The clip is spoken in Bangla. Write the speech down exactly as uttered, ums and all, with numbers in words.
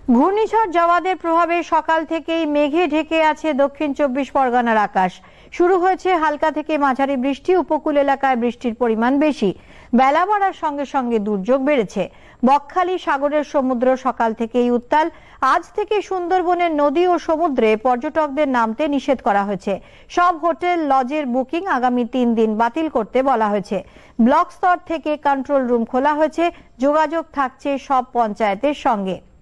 ঘূর্ণিঝড় জওয়াদের প্রভাবে সকাল থেকেই মেঘে ঢেকে আছে দক্ষিণ চব্বিশ পরগনার আকাশ। শুরু হয়েছে হালকা থেকে মাঝারি বৃষ্টি। উপকূল এলাকায় বৃষ্টির পরিমাণ বেশি। বেলা বাড়ার সঙ্গে সঙ্গে দুর্যোগ বেড়েছে। বকখালি সাগরের সমুদ্র সকাল থেকেই উত্তাল। আজ থেকে সুন্দরবনের নদী ও সমুদ্রে পর্যটকদের নামতে নিষেধ করা হয়েছে। সব হোটেল লজের বুকিং আগামী তিন দিন বাতিল করতে বলা হয়েছে। ব্লক স্তর থেকে কন্ট্রোল রুম খোলা হয়েছে। যোগাযোগ থাকছে সব পঞ্চায়েতের সঙ্গে।